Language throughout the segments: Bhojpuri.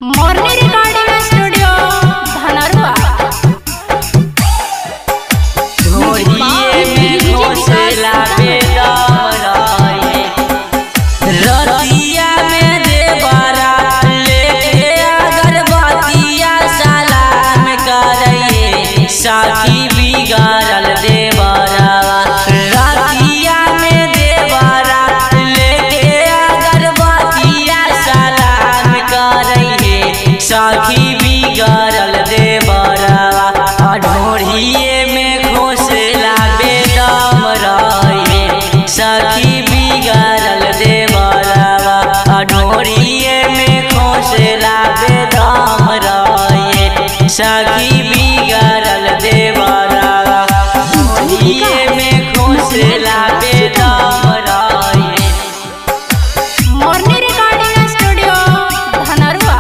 मोरनी रिकॉर्डिंग स्टूडियो धनरुआ। ढोलिए में घोंसला बेदम रहे, रतिया में देवरा लेके अगरबत्तिया सलाम करइए, साखी बिगाड़ल देवरा। रतिया में देवरा लेके अगरबत्तिया सलाम करइए, साखी बिगाड़ल देवरा। ढोलिए में घोंसला बेदम रहे, साखी बिगाड़ल देवरा। ढोलिए में घोंसला बेदम रहे, साखी बिगाड़ल देवरा। ढोलिए में घोंसला बेदम रहे। मोरनी रिकॉर्डिंग स्टूडियो धनरुआ।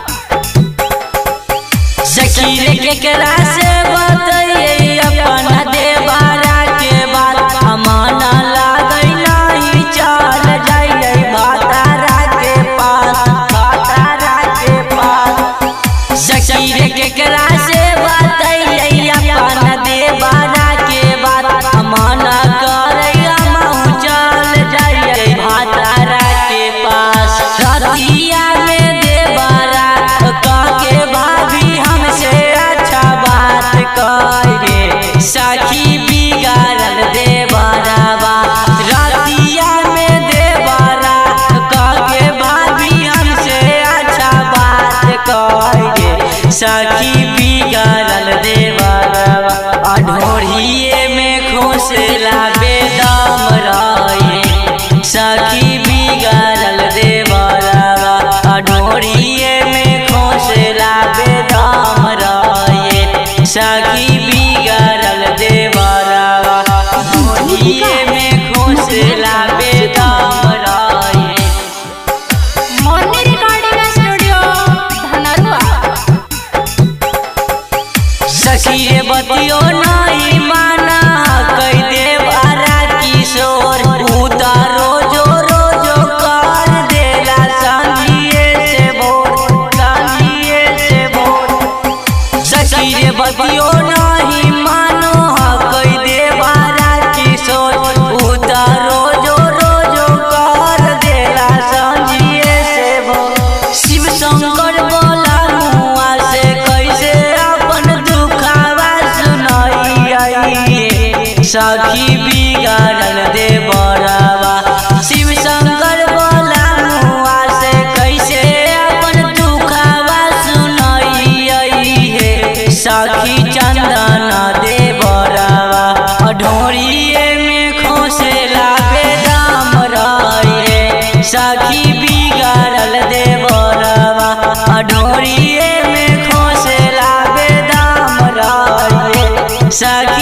सखी रे केकरा से बताइए अपना देवरा के बात, अमाना लागई नहीं चल जाइए भातारा के पास, भातारा के पास। सखी रे केकरा से बताइए अपना देवरा के बात, अमाना करइया महू चल जाइए भातारा के पास। रतिया में देवरा काके भाभी हमसे अच्छा बात करे, साखी बिगाड़ल देवरा। रतिया में देवरा काके भाभी हमसे अच्छा बात करे, साखी बिगाड़ल देवरा। ढोलिए में घोंसला बेदम रहे, साखी बिगाड़ल देवरा। ढोलिए में घोंसला बेदम रहे, साखी बिगाड़ल देवरा। ढोलिए में घोंसला बेदम रहे। मोरनी रिकॉर्डिंग स्टूडियो धनरुआ। सखी रे बतियो नहीं माना कई देवरा किशोर, उतारो जो रोजो कर देला सांझिए से भोर, सांझिए से भोर। सखी रे बतियो नहीं मानो कई देवरा किशोर, उतारो जो रोजो कर देला सांझिए से भोर। शिव शंकर बोला मुआ से कैसे अपन दुखावा सुनाइए, साखी बिगाड़ल देवरा। शिव शंकर बोला मुआ से कैसे अपन दुखावा सुनाइए, साखी चंदन देवरा। ढोलिए में घोंसला बेदम रहे, साखी बिगाड़ल देवरा। ढोलिए में घोंसला बेदम रहे, साखी